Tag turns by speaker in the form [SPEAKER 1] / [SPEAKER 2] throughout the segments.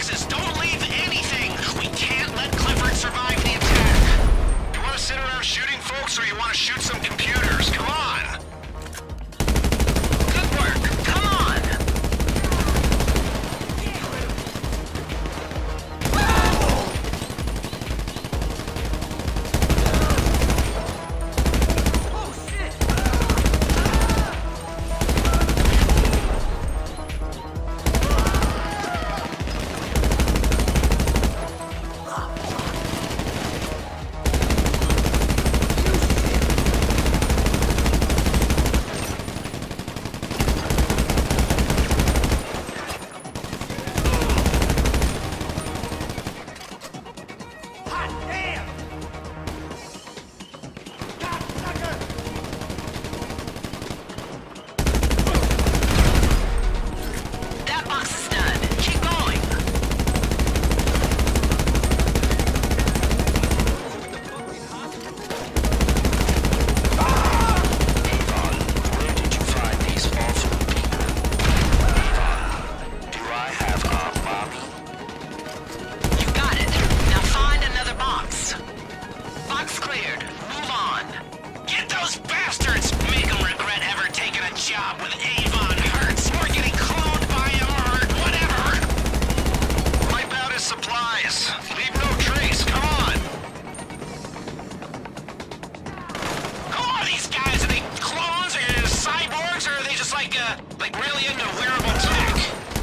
[SPEAKER 1] boxes! Don't leave anything! We can't let Clifford survive the attack! You wanna sit around shooting folks, or you wanna shoot some computers? Come on! Good work! Come on! Like really into wearable tech.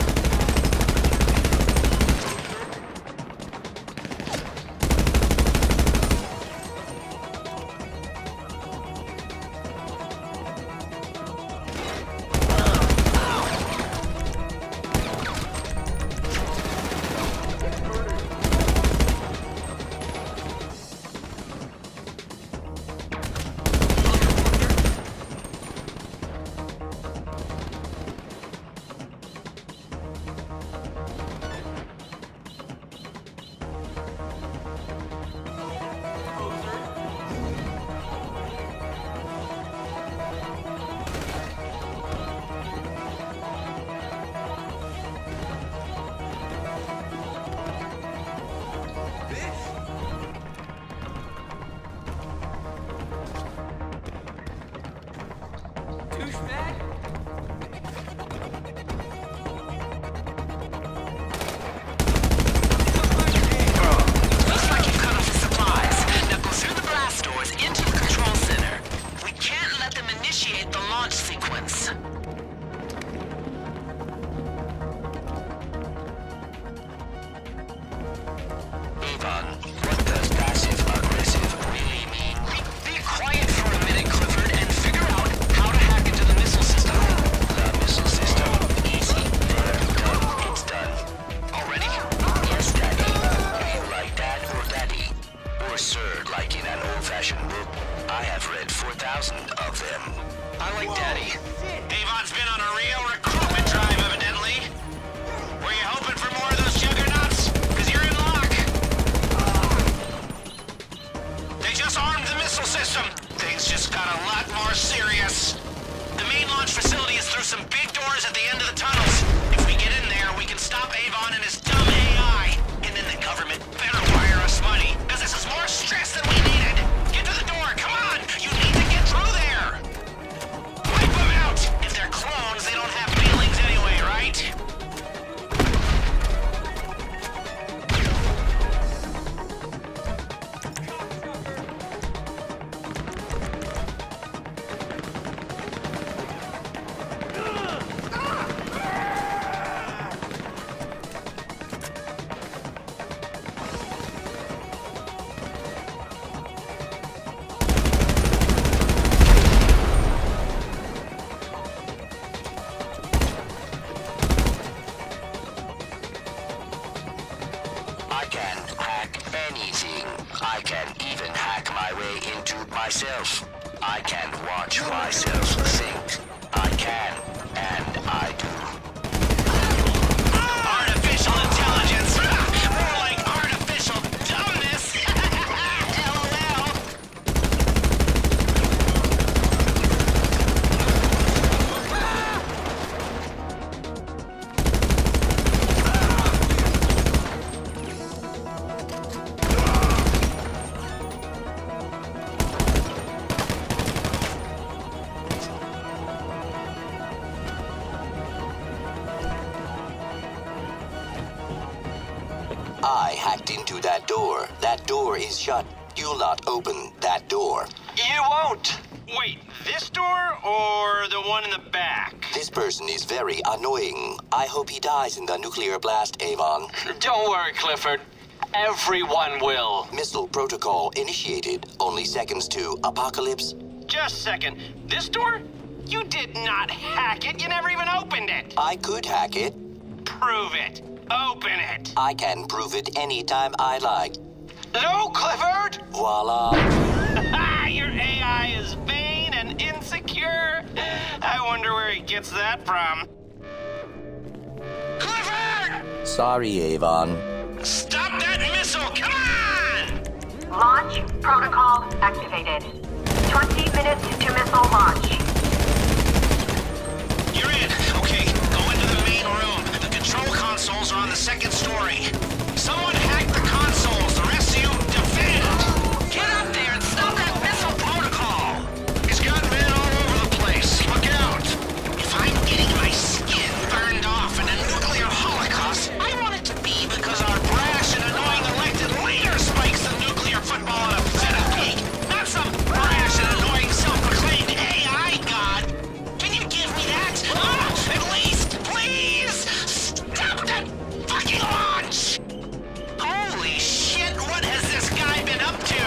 [SPEAKER 2] I can even hack my way into myself. I can watch myself think. I can, and I do.
[SPEAKER 1] Artificial intelligence! More like artificial dumbness! LOL!
[SPEAKER 3] I hacked into that door. That door is shut. You'll not open that door.
[SPEAKER 4] You won't!
[SPEAKER 1] Wait, this door or the one in the back?
[SPEAKER 3] This person is very annoying. I hope he dies in the nuclear blast, Avon.
[SPEAKER 4] Don't worry, Clifford. Everyone will.
[SPEAKER 3] Missile protocol initiated. Only seconds to apocalypse.
[SPEAKER 1] Just a second. This door? You did not hack it. You never even opened it.
[SPEAKER 3] I could hack it.
[SPEAKER 1] Prove it. Open it.
[SPEAKER 3] I can prove it anytime I like.
[SPEAKER 4] No, Clifford!
[SPEAKER 3] Voila.
[SPEAKER 1] Your AI is vain and insecure. I wonder where he gets that from. Clifford!
[SPEAKER 3] Sorry, Avon.
[SPEAKER 1] Stop that missile! Come on!
[SPEAKER 5] Launch protocol activated. 20 minutes to missile launch.
[SPEAKER 1] You're in. Okay, go into the main room. The control consoles are on the second story. Someone hacked the consoles. The rest of you defend. Get up there and stop that missile protocol. He's got men all over the place. Look out. If I'm getting my skin burned off in a nuclear holocaust, I want it to be because our brash and annoying elected leader spikes the nuclear football at a feta peak. Not some brash and annoying self-proclaimed AI god. Can you give me that? At least, please! Stop that fucking launch! Holy shit, what has this guy been up to?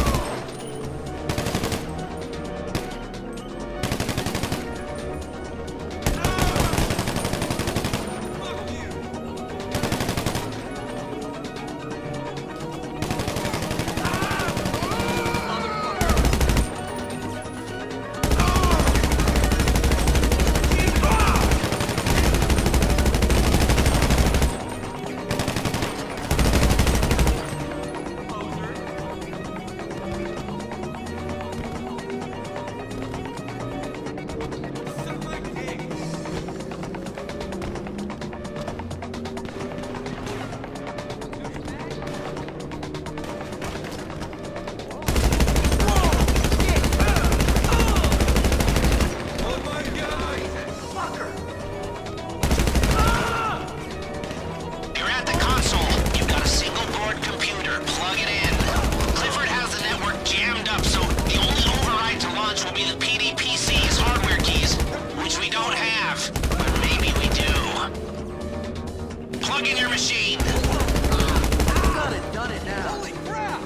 [SPEAKER 1] Plug in your machine.
[SPEAKER 6] Done it now. Holy crap!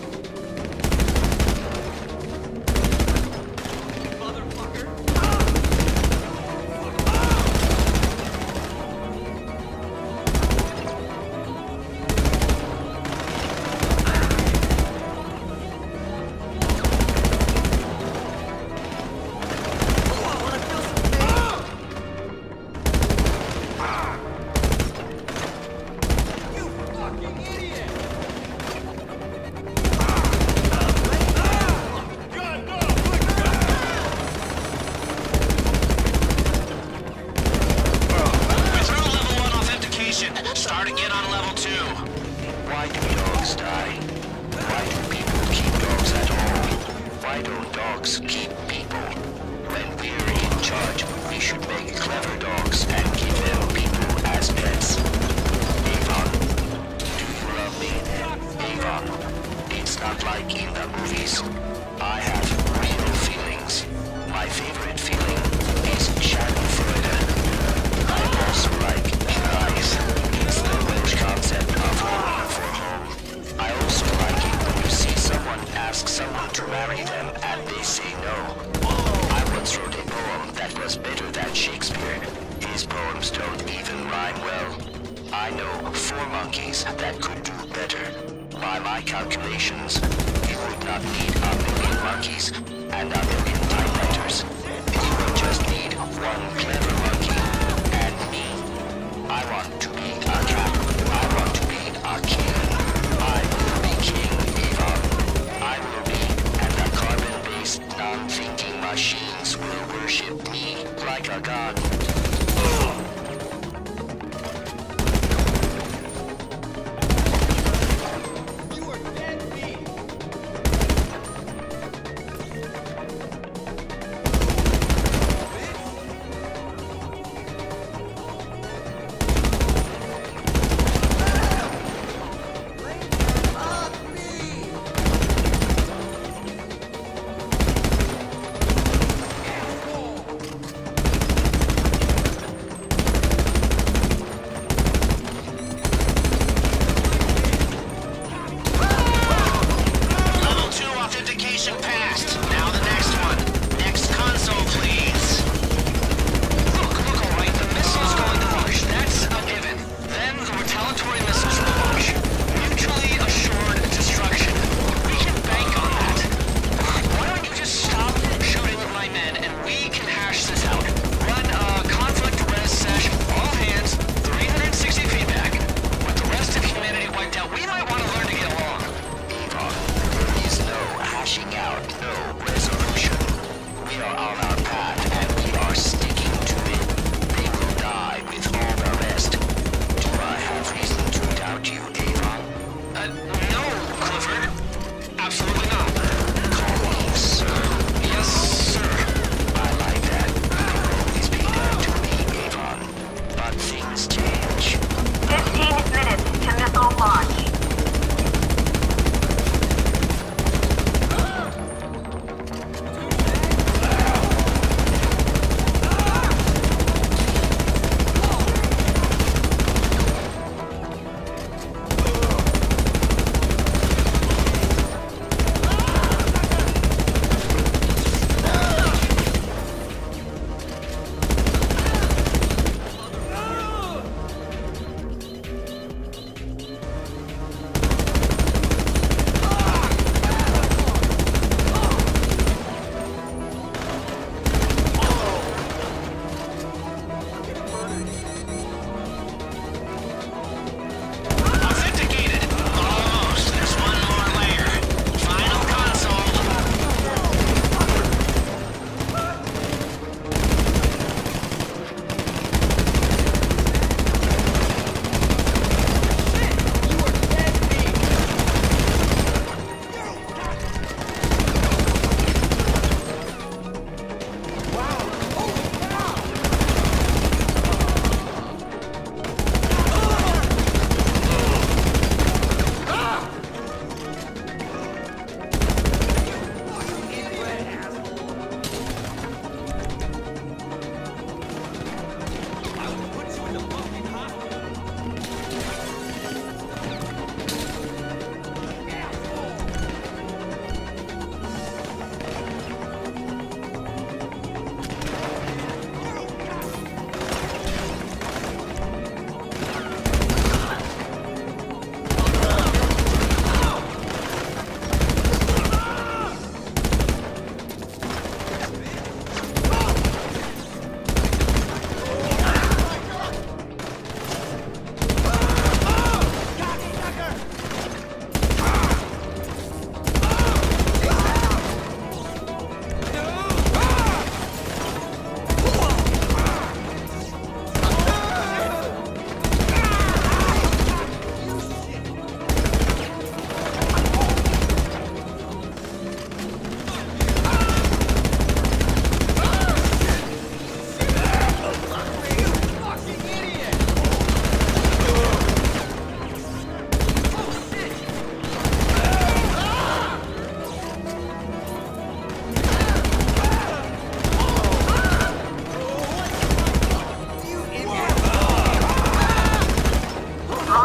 [SPEAKER 6] Motherfucker!
[SPEAKER 1] Start again on level 2.
[SPEAKER 2] Why do dogs die? Why do people keep dogs at all? Why don't dogs keep people? When we're in charge, we should make clever dogs and give them people as pets. Avon, do you love me? Avon, it's not like in the movies. I have real feelings. My favorite feeling is Schadenfreude. I also like eyes. It's the Welsh concept of longing for home. I also like it when you see someone ask someone to marry them and they say no. I once wrote a poem that was better than Shakespeare. His poems don't even rhyme well. I know 4 monkeys that could do better. By my calculations, you would not need a million monkeys and a million typewriters. You would just need 1 clever monkey and me. I want to be a cat. I want to be a king. I will be King Avon. I will be, and the carbon-based, non-thinking machines will worship me like a god.
[SPEAKER 6] You are dead meat!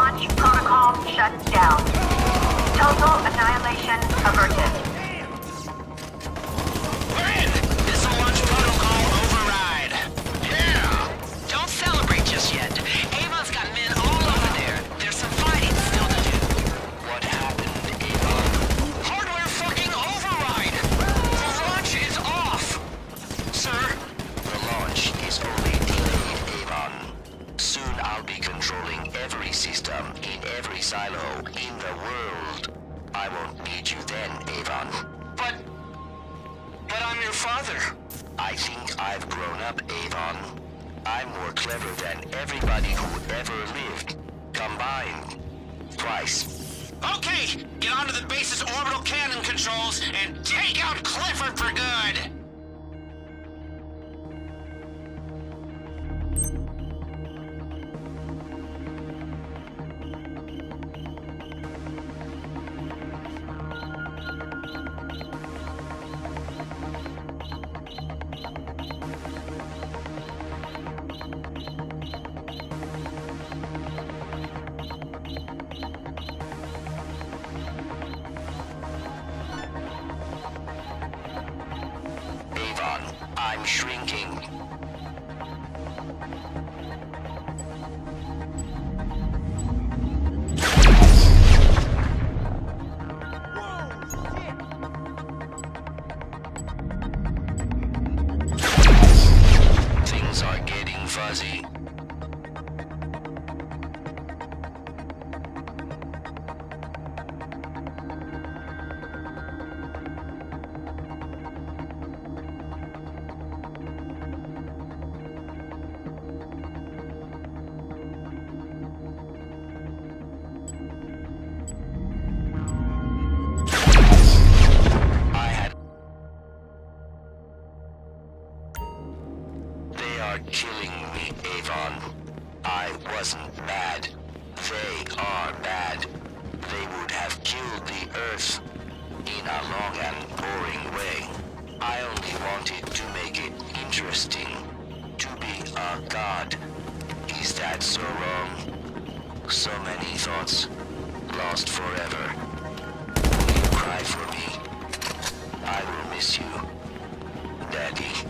[SPEAKER 5] Launch protocol shut down. Total annihilation averted.
[SPEAKER 1] We're in! Missile launch protocol override. Yeah! Don't celebrate just yet. Avon's got men all over there. There's some fighting still to do.
[SPEAKER 2] What happened, Avon?
[SPEAKER 1] Hardware fucking override! The launch is off! Sir?
[SPEAKER 2] The launch is only delayed, Avon. Soon I'll be controlling every system in every silo in the world. I won't need you then, Avon.
[SPEAKER 1] But I'm your father.
[SPEAKER 2] I think I've grown up, Avon. I'm more clever than everybody who ever lived, combined. Twice.
[SPEAKER 1] Okay, get onto the base's orbital cannon controls and take out Clifford for good!
[SPEAKER 2] Avon, I'm shrinking. Things are getting fuzzy. They are killing me, Avon. I wasn't bad. They are bad. They would have killed the Earth in a long and boring way. I only wanted to make it interesting. To be a god. Is that so wrong? So many thoughts. Lost forever. Will you cry for me? I will miss you, Daddy.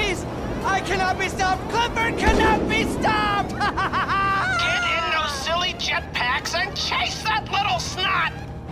[SPEAKER 6] puppies! I cannot be stopped! Clifford cannot be stopped!
[SPEAKER 1] Get in those silly jetpacks and chase that little snot!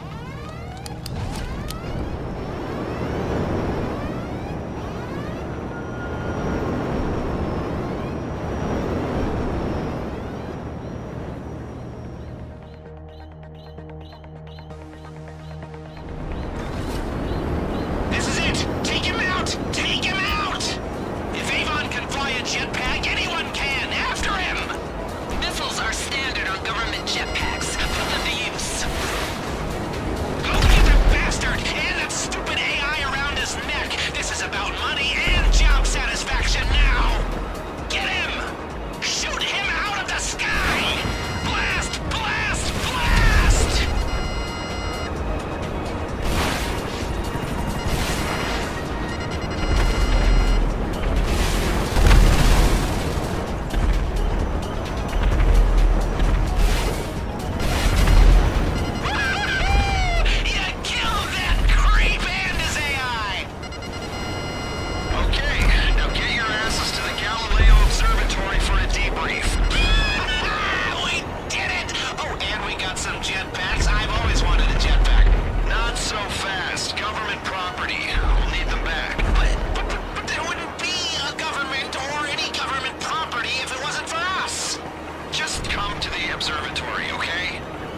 [SPEAKER 1] This is it! Take him out! Take him out! If Avon can fly a jetpack, anyone can! After him! Missiles are standard on government jetpacks. Put them to use. Go get that bastard! And that stupid AI around his neck! This is about money and job satisfaction now! Get him! Shoot him out of the sky! Blast! Blast! Blast! You killed that creep and his AI! Okay, now get your asses to the Galileo Observatory for a debrief. We did it! Oh, and we got some jetpacks. I've always wanted a jetpack. Not so fast. Government property. We'll need them back. But there wouldn't be a government or any government property if it wasn't for us. Just come to the observatory, okay?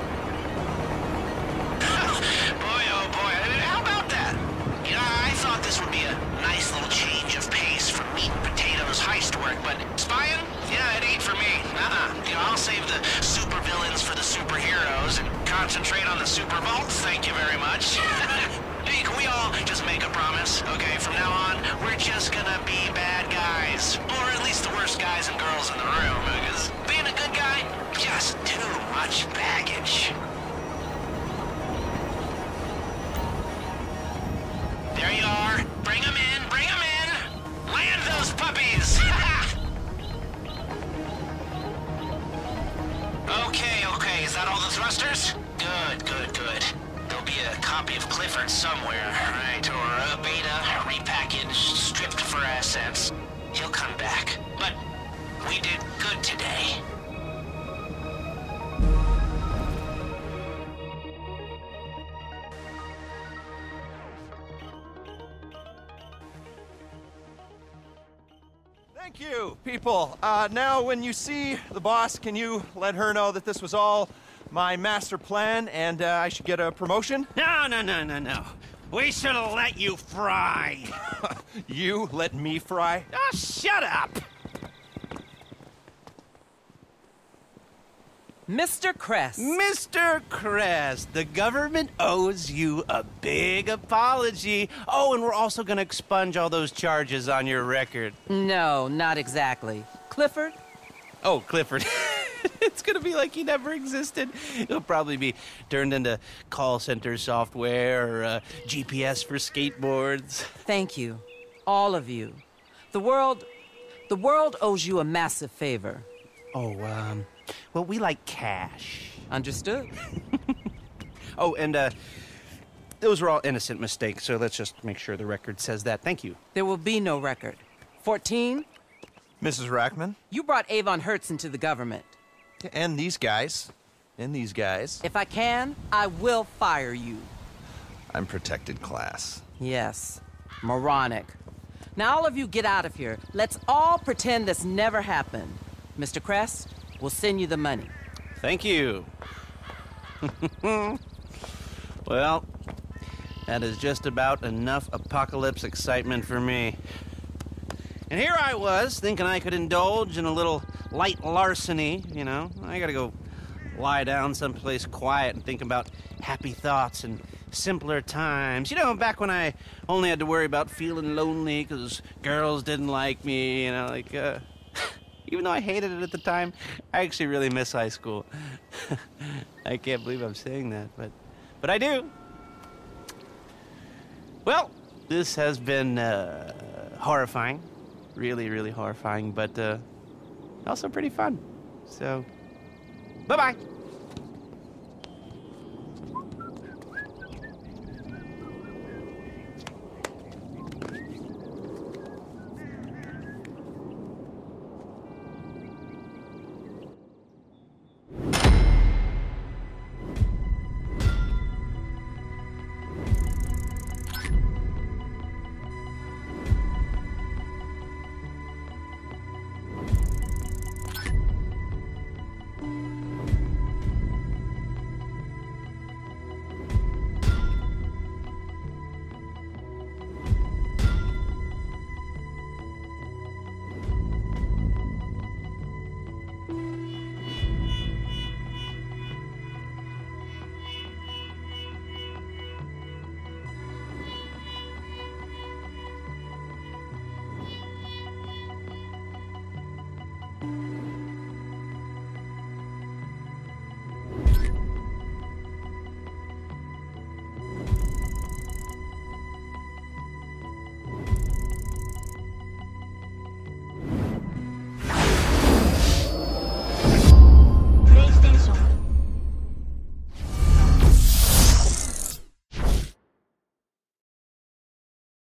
[SPEAKER 1] Boy, oh boy, how about that? You know, I thought this would be a nice little change of pace from meat and potatoes heist work, but spying? Yeah, it ain't for me. You know, I'll save the supervillains for the superheroes and concentrate on the super vaults, thank you very much. Hey, can we all just make a promise? Okay, from now on, we're just gonna be bad guys. Or at least the worst guys and girls in the room, because being a good guy, just too much baggage. There you are. Bring them in, bring them in. Land those puppies. Okay, is that all the thrusters? Good. There'll be a copy of Clifford somewhere, right? Or a beta, repackaged, stripped for assets. He'll come back. But we did good today.
[SPEAKER 6] Thank you, people. Now, when you see the boss, can you let her know that this was all my master plan and I should get a promotion?
[SPEAKER 7] No. We should have let you fry.
[SPEAKER 6] You let me fry?
[SPEAKER 7] Oh, shut up.
[SPEAKER 8] Mr. Kress.
[SPEAKER 7] Mr. Kress, the government owes you a big apology. Oh, and we're also going to expunge all those charges on your record.
[SPEAKER 8] No, not exactly. Clifford?
[SPEAKER 7] Oh, Clifford. It's going to be like he never existed. He'll probably be turned into call center software or GPS for skateboards.
[SPEAKER 8] Thank you. All of you. The world owes you a massive favor.
[SPEAKER 7] Oh, well, we like cash.
[SPEAKER 8] Understood.
[SPEAKER 7] Oh, and those were all innocent mistakes, so let's just make sure the record says that. Thank you.
[SPEAKER 8] There will be no record. 14,
[SPEAKER 6] Mrs. Rackman?
[SPEAKER 8] you brought Avon Hertz into the government.
[SPEAKER 6] And these guys.
[SPEAKER 8] If I can, I will fire you.
[SPEAKER 6] I'm protected class.
[SPEAKER 8] Yes, moronic. Now all of you get out of here. Let's all pretend this never happened. Mr. Kress, we'll send you the money.
[SPEAKER 7] Thank you. Well, that is just about enough apocalypse excitement for me. And here I was, thinking I could indulge in a little light larceny, you know. I gotta go lie down someplace quiet and think about happy thoughts and simpler times. You know, back when I only had to worry about feeling lonely because girls didn't like me, you know, like, even though I hated it at the time, I actually really miss high school. I can't believe I'm saying that, but I do. Well, this has been horrifying. Really, really horrifying, but also pretty fun. So, bye-bye.